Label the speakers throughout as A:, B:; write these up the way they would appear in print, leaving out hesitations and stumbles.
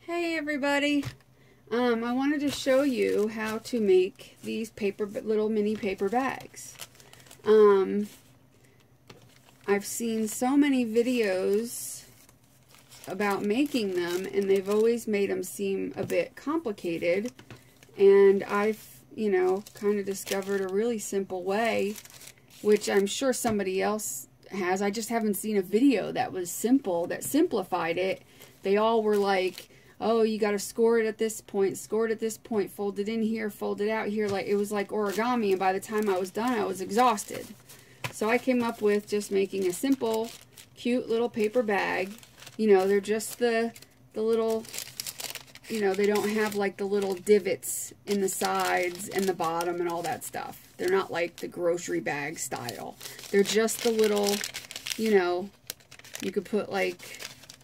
A: Hey everybody! I wanted to show you how to make these little mini paper bags. I've seen so many videos about making them, and they've always made them seem a bit complicated. And I've, kind of discovered a really simple way, which I'm sure somebody else has. I just haven't seen a video that was simple, that simplified it. They all were like, oh, you got to score it at this point, fold it in here, fold it out here. Like, it was like origami, and by the time I was done, I was exhausted. So I came up with just making a simple, cute little paper bag. They're just the little, they don't have like the little divots in the sides and the bottom and all that stuff. They're not like the grocery bag style. They're just the little, you could put like,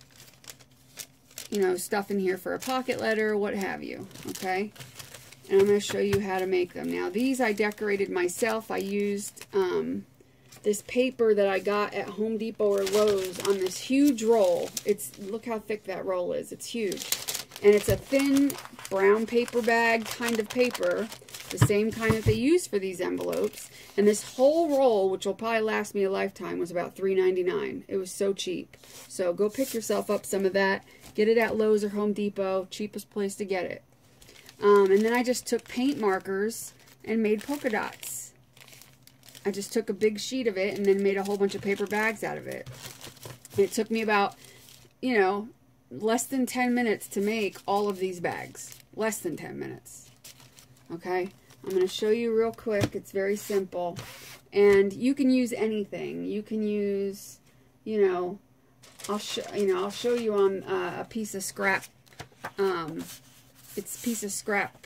A: stuff in here for a pocket letter, what have you, okay? And I'm going to show you how to make them. Now, these I decorated myself. I used this paper that I got at Home Depot or Lowe's on this huge roll. Look how thick that roll is. It's huge. And it's a thin brown paper bag kind of paper, the same kind that they use for these envelopes. And this whole roll, which will probably last me a lifetime, was about $3.99. It was so cheap. So go pick yourself up some of that. Get it at Lowe's or Home Depot, cheapest place to get it. And then I just took paint markers and made polka dots. I just took a big sheet of it and then made a whole bunch of paper bags out of it. And it took me about, less than 10 minutes to make all of these bags. Less than 10 minutes. Okay? I'm going to show you real quick. It's very simple. And you can use anything. You can use, I'll show you on a piece of scrap. It's a piece of scrap,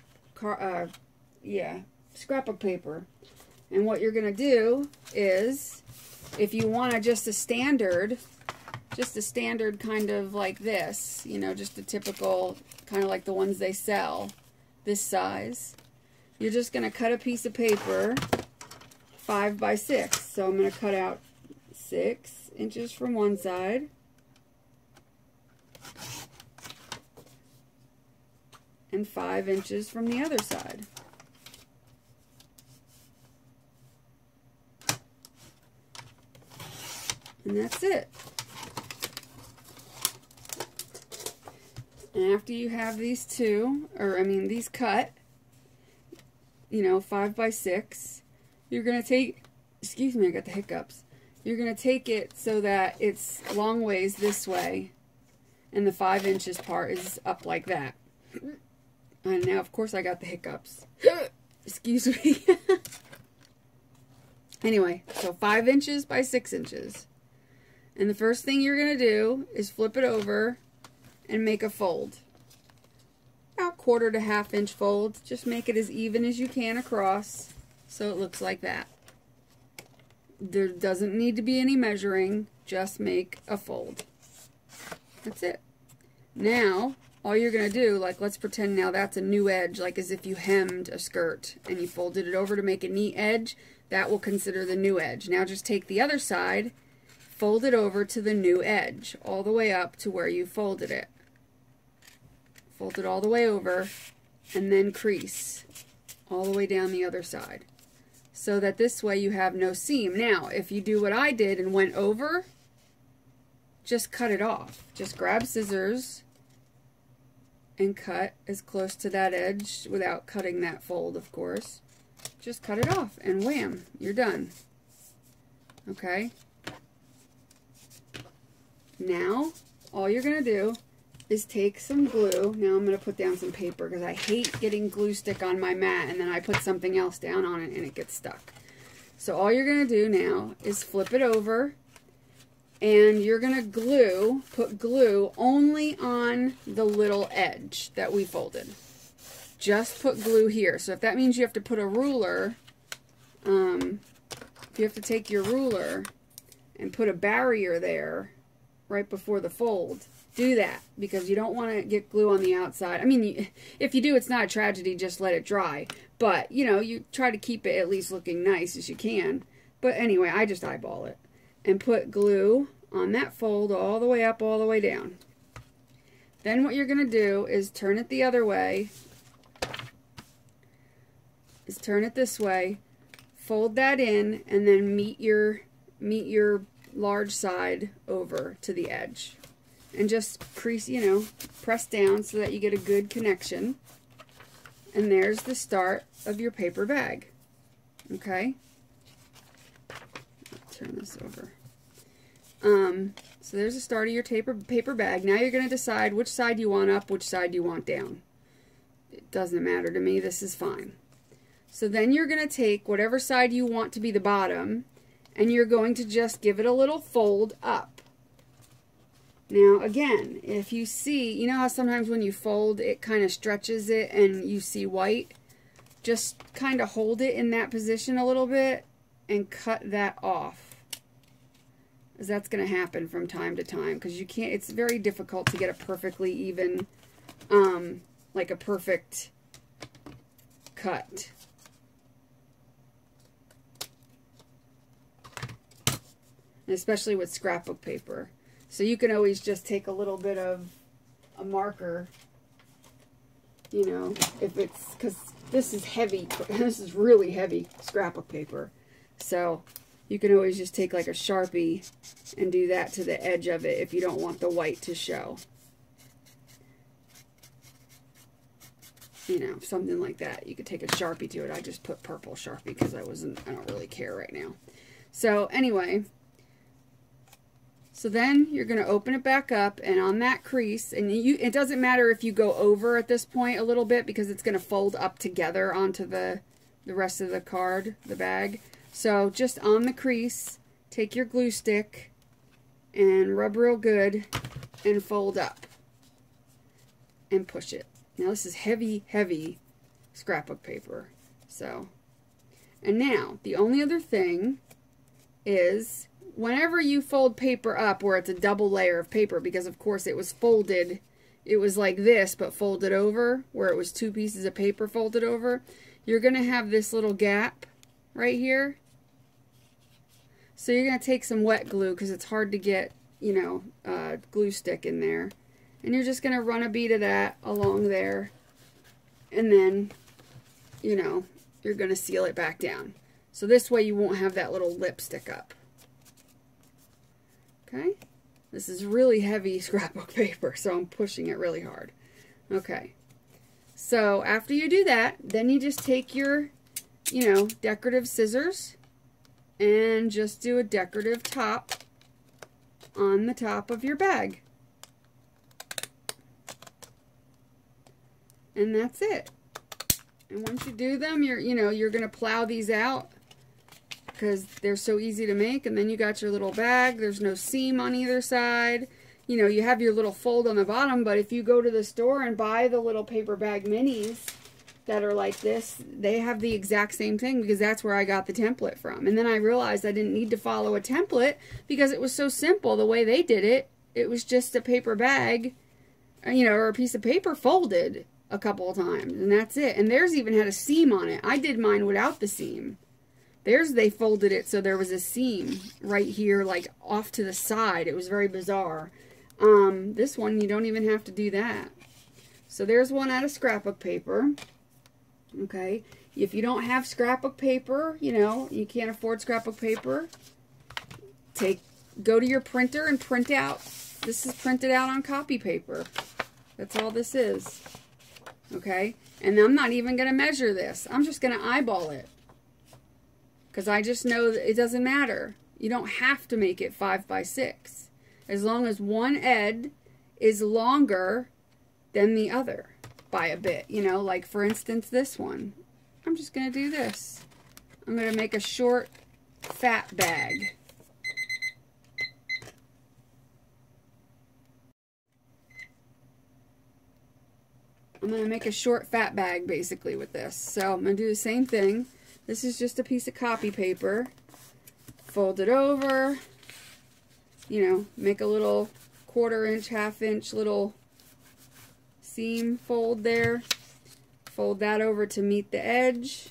A: scrap of paper. And what you're gonna do is, if you want just a standard kind of like this, just a typical kind of like the ones they sell, this size. You're just gonna cut a piece of paper 5 by 6. So I'm gonna cut out 6 inches from one side. And 5 inches from the other side. And that's it. And after you have these these cut, 5 by 6, you're going to take, excuse me, I got the hiccups. You're going to take it so that it's long ways this way, and the 5 inches part is up like that. And now, of course, I got the hiccups. Excuse me. Anyway, so 5 inches by 6 inches. And the first thing you're going to do is flip it over and make a fold. About 1/4 to 1/2 inch fold. Just make it as even as you can across so it looks like that. There doesn't need to be any measuring. Just make a fold. That's it. Now, all you're going to do, like, let's pretend now that's a new edge, like as if you hemmed a skirt and you folded it over to make a neat edge. That will consider the new edge. Now just take the other side, fold it over to the new edge, all the way up to where you folded it. Fold it all the way over, and then crease all the way down the other side. So that this way you have no seam. Now, if you do what I did and went over, just cut it off. Just grab scissors and cut as close to that edge without cutting that fold, of course. Just cut it off and wham, you're done. Okay? Now, all you're going to do is take some glue. Now I'm going to put down some paper because I hate getting glue stick on my mat and then I put something else down on it and it gets stuck. So all you're going to do now is flip it over. And you're going to put glue only on the little edge that we folded. Just put glue here. So if that means you have to put a ruler, if you have to take your ruler and put a barrier there right before the fold, do that. Because you don't want to get glue on the outside. I mean, if you do, it's not a tragedy, just let it dry. But, you try to keep it at least looking nice as you can. But anyway, I just eyeball it. And put glue on that fold all the way up, all the way down. Then what you're going to do is turn it the other way. Turn it this way, fold that in, and then meet your large side over to the edge. And just crease, you know, press down so that you get a good connection. And there's the start of your paper bag. Okay? Turn this over. So there's the start of your paper bag. Now you're going to decide which side you want up, which side you want down. It doesn't matter to me. This is fine. So then you're going to take whatever side you want to be the bottom, and you're going to just give it a little fold up. Now again, if you see, you know how sometimes when you fold it kind of stretches it and you see white? Just kind of hold it in that position a little bit and cut that off. Because that's going to happen from time to time, because you can't, it's very difficult to get a perfectly even, like a perfect cut. And especially with scrapbook paper. So you can always just take a little bit of a marker, you know, if it's, because this is heavy, this is really heavy scrapbook paper. So you can always just take like a Sharpie and do that to the edge of it if you don't want the white to show. You know, something like that. You could take a Sharpie to it. I just put purple Sharpie because I don't really care right now. So anyway, so then you're going to open it back up, and on that crease, and it doesn't matter if you go over at this point a little bit because it's going to fold up together onto the rest of the card, the bag. So just on the crease, take your glue stick and rub real good and fold up and push it. Now this is heavy, heavy scrapbook paper. So, and now the only other thing is whenever you fold paper up where it's a double layer of paper, because of course it was folded, it was like this but folded over, where it was two pieces of paper folded over, you're going to have this little gap right here. So you're going to take some wet glue because it's hard to get, you know, glue stick in there. And you're just going to run a bead of that along there. And then, you know, you're going to seal it back down. So this way you won't have that little lip stick up. Okay? This is really heavy scrapbook paper, so I'm pushing it really hard. Okay. So after you do that, then you just take your, you know, decorative scissors and just do a decorative top on the top of your bag. And that's it. And once you do them, you're going to plow these out because they're so easy to make. And then you got your little bag. There's no seam on either side. You know, you have your little fold on the bottom, but if you go to the store and buy the little paper bag minis that are like this, they have the exact same thing because that's where I got the template from. And then I realized I didn't need to follow a template because it was so simple the way they did it. It was just a paper bag, you know, or a piece of paper folded a couple of times, and that's it. And theirs even had a seam on it. I did mine without the seam. Theirs, they folded it so there was a seam right here, like off to the side. It was very bizarre. This one, you don't even have to do that. So there's one out of scrapbook paper. Okay, if you don't have scrapbook paper, you know, you can't afford scrapbook paper, go to your printer and print out. This is printed out on copy paper. That's all this is. Okay, and I'm not even going to measure this. I'm just going to eyeball it because I just know that it doesn't matter. You don't have to make it 5 by 6 as long as one edge is longer than the other by a bit. You know, like for instance this one. I'm just going to do this. I'm going to make a short fat bag. I'm going to make a short fat bag basically with this. So I'm going to do the same thing. This is just a piece of copy paper. Fold it over. You know, make a little 1/4 inch, 1/2 inch little seam fold there. Fold that over to meet the edge.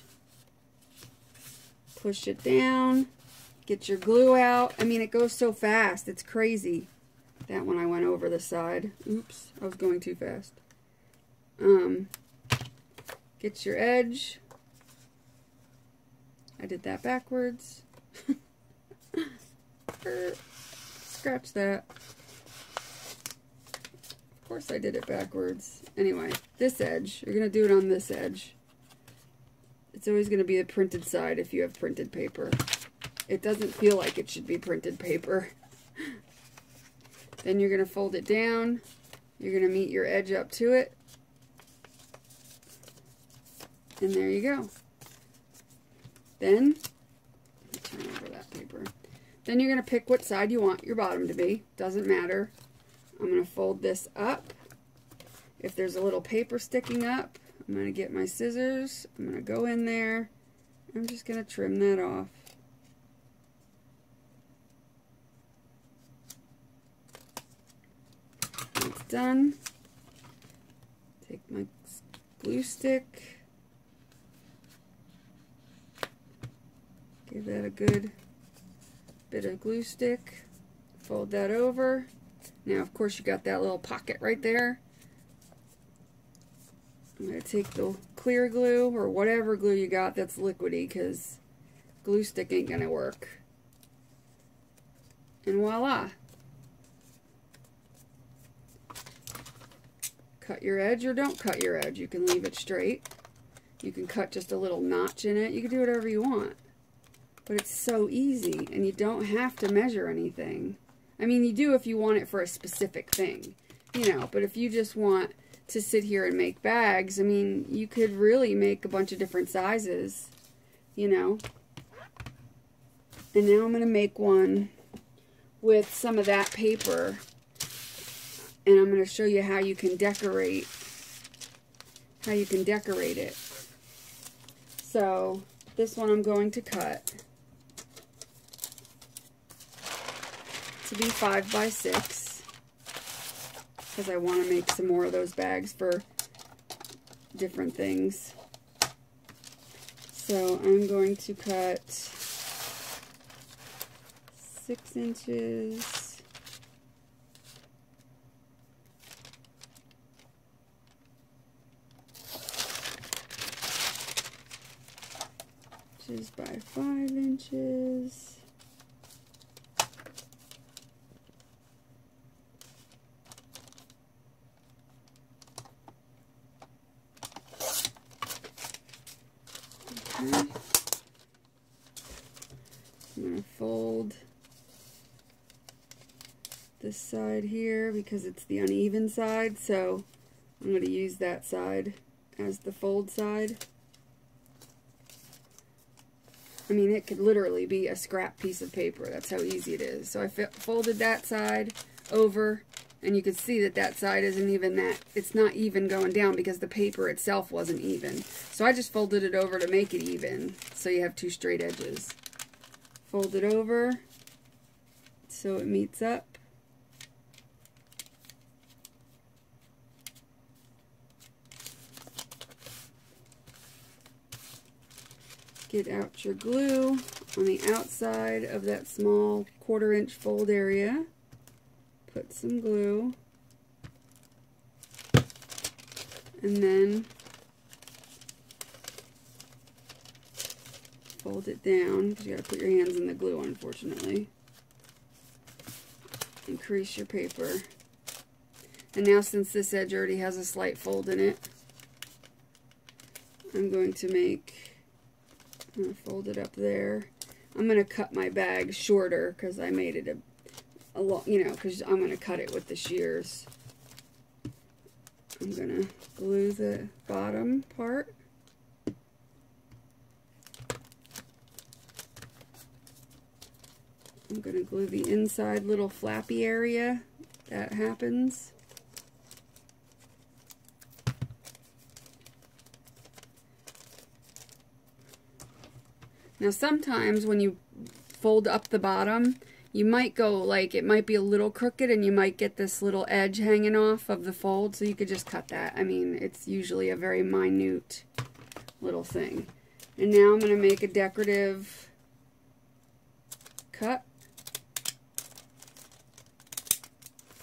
A: Push it down. Get your glue out. I mean, it goes so fast. It's crazy. That one I went over the side. Oops, I was going too fast. Get your edge. I did that backwards. Scratch that. Of course I did it backwards. Anyway, this edge, you're going to do it on this edge. It's always going to be the printed side if you have printed paper. It doesn't feel like it should be printed paper. Then you're going to fold it down. You're going to meet your edge up to it. And there you go. Then, turn over that paper. Then you're going to pick what side you want your bottom to be. Doesn't matter. I'm going to fold this up. If there's a little paper sticking up, I'm going to get my scissors. I'm going to go in there. I'm just going to trim that off. When it's done, take my glue stick. Give that a good bit of glue stick. Fold that over. Now, of course, you got that little pocket right there. I'm going to take the clear glue or whatever glue you got that's liquidy, because glue stick ain't going to work. And voila. Cut your edge or don't cut your edge. You can leave it straight. You can cut just a little notch in it. You can do whatever you want. But it's so easy, and you don't have to measure anything. I mean, you do if you want it for a specific thing, you know, but if you just want to sit here and make bags, I mean, you could really make a bunch of different sizes, you know. And now I'm going to make one with some of that paper, and I'm going to show you how you can decorate, it. So, this one I'm going to cut to be 5 by 6 because I want to make some more of those bags for different things. So I'm going to cut 6 inches. Inches by 5 inches. I'm going to fold this side here because it's the uneven side, so I'm going to use that side as the fold side. I mean, it could literally be a scrap piece of paper. That's how easy it is. So I folded that side over, and you can see that that side isn't even that. It's not even going down because the paper itself wasn't even. So I just folded it over to make it even, so you have 2 straight edges. Fold it over so it meets up. Get out your glue on the outside of that small 1/4 inch fold area. Put some glue. And then fold it down, because you got to put your hands in the glue, unfortunately. Increase your paper. And now, since this edge already has a slight fold in it, I'm going to fold it up there. I'm going to cut my bag shorter because I made it a long, you know, because I'm going to cut it with the shears. I'm going to glue the bottom part. I'm going to glue the inside little flappy area that happens. Now sometimes when you fold up the bottom, you might go like, it might be a little crooked and you might get this little edge hanging off of the fold, so you could just cut that. I mean, it's usually a very minute little thing. And now I'm going to make a decorative cut.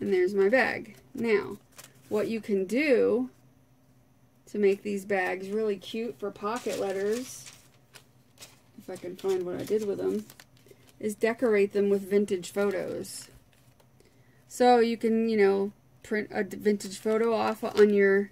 A: And there's my bag. Now, what you can do to make these bags really cute for pocket letters, if I can find what I did with them, is decorate them with vintage photos. So you can, you know, print a vintage photo off on your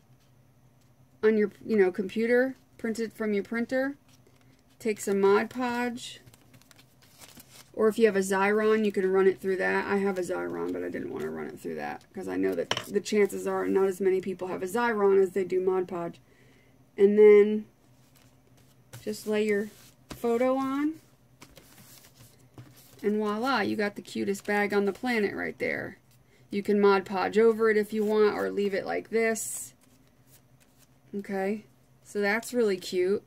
A: computer, print it from your printer, take some Mod Podge, or if you have a Xyron, you can run it through that. I have a Xyron, but I didn't want to run it through that because I know that the chances are not as many people have a Xyron as they do Mod Podge. And then just lay your photo on, and voila, you got the cutest bag on the planet right there. You can Mod Podge over it if you want, or leave it like this. Okay, so that's really cute.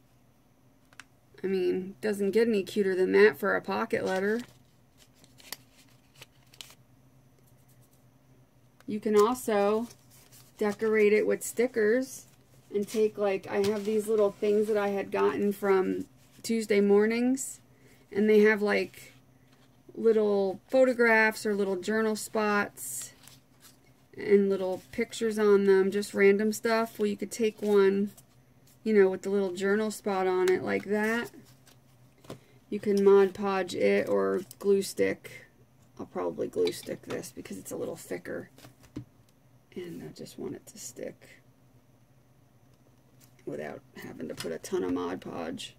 A: I mean, doesn't get any cuter than that for a pocket letter. You can also decorate it with stickers and take, like, I have these little things that I had gotten from Tuesday Mornings, and they have like little photographs or little journal spots and little pictures on them, just random stuff. Well, you could take one, you know, with the little journal spot on it like that. You can Mod Podge it or glue stick. I'll probably glue stick this because it's a little thicker and I just want it to stick without having to put a ton of Mod Podge.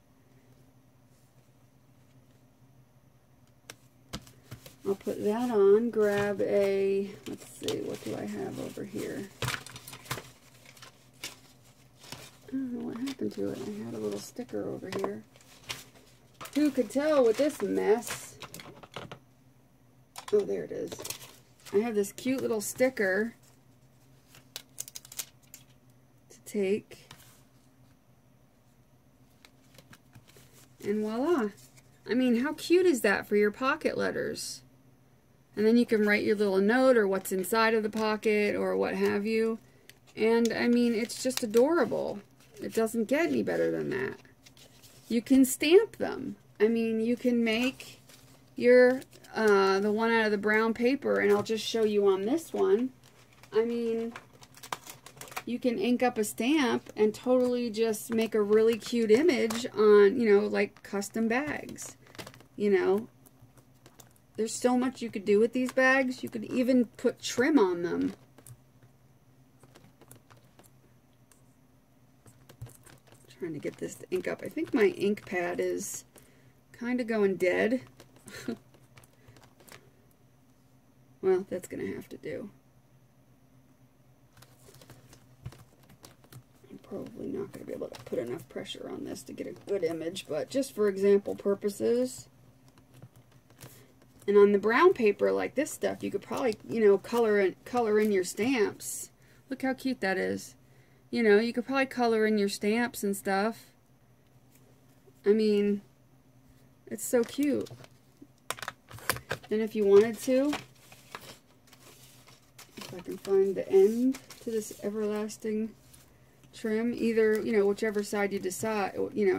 A: I'll put that on, grab a, let's see, what do I have over here? I don't know what happened to it. I had a little sticker over here. Who could tell with this mess? Oh, there it is. I have this cute little sticker to take. And voila. I mean, how cute is that for your pocket letters? And then you can write your little note or what's inside of the pocket or what have you. And, I mean, it's just adorable. It doesn't get any better than that. You can stamp them. I mean, you can make your, the one out of the brown paper, and I'll just show you on this one. I mean, you can ink up a stamp and totally just make a really cute image on, you know, like custom bags. You know, there's so much you could do with these bags. You could even put trim on them. Trying to get this to ink up. I think my ink pad is kind of going dead. Well, that's going to have to do. I'm probably not going to be able to put enough pressure on this to get a good image, but just for example purposes. And on the brown paper like this stuff, you could probably, you know, color in your stamps. Look how cute that is. You know, you could probably color in your stamps and stuff. I mean, it's so cute. And if you wanted to, if I can find the end to this everlasting trim, either, you know, whichever side you decide,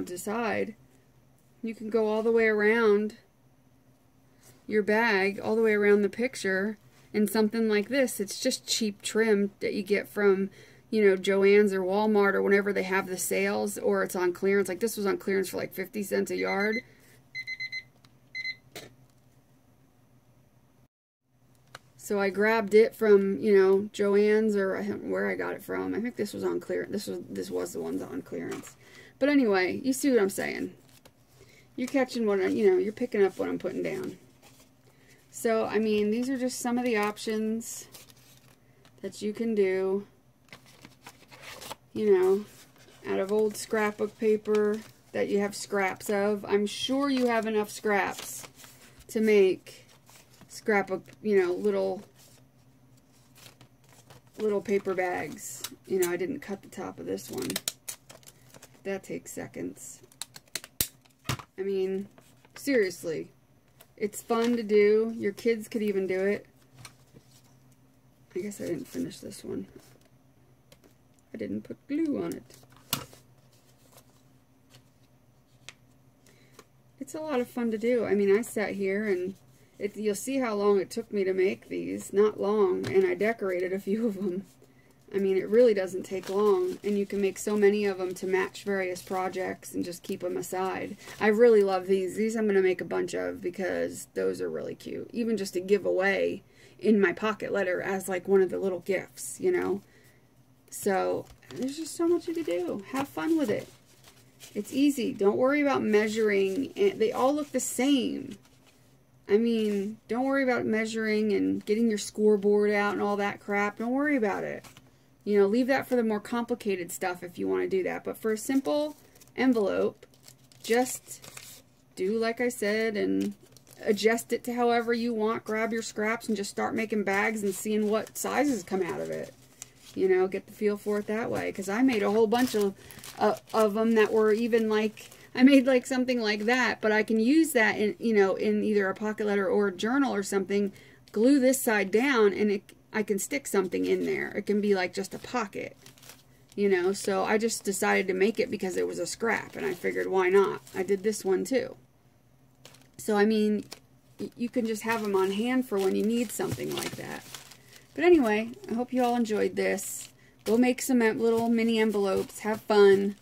A: you can go all the way around your bag, all the way around the picture, and something like this. It's just cheap trim that you get from, you know, Joann's or Walmart or whenever they have the sales, or it's on clearance. Like this was on clearance for like 50 cents a yard. So I grabbed it from, you know, Joann's, or I don't know where I got it from. I think this was on clearance. This was the ones on clearance. But anyway, you see what I'm saying. You're catching what you're picking up what I'm putting down. So, I mean, these are just some of the options that you can do, you know, out of old scrapbook paper that you have scraps of. I'm sure you have enough scraps to make scrapbook, you know, little paper bags. You know, I didn't cut the top of this one. That takes seconds. I mean, seriously. It's fun to do. Your kids could even do it. I guess I didn't finish this one. I didn't put glue on it. It's a lot of fun to do. I mean, I sat here and You'll see how long it took me to make these. Not long, and I decorated a few of them. I mean, it really doesn't take long, and you can make so many of them to match various projects and just keep them aside. I really love these. These I'm going to make a bunch of because those are really cute. Even just to give away in my pocket letter as like one of the little gifts, you know. So there's just so much you can do. Have fun with it. It's easy. Don't worry about measuring. They all look the same. I mean, don't worry about measuring and getting your scoreboard out and all that crap. Don't worry about it. You know, leave that for the more complicated stuff if you want to do that. But for a simple envelope, just do like I said and adjust it to however you want. Grab your scraps and just start making bags and seeing what sizes come out of it. You know, get the feel for it that way. Because I made a whole bunch of them that were even like, I made like something like that. But I can use that in, you know, in either a pocket letter or a journal or something. Glue this side down and I can stick something in there. It can be like just a pocket, you know. So I just decided to make it because it was a scrap. And I figured, why not? I did this one too. So, I mean, you can just have them on hand for when you need something like that. But anyway, I hope you all enjoyed this. Go make some little mini envelopes. Have fun.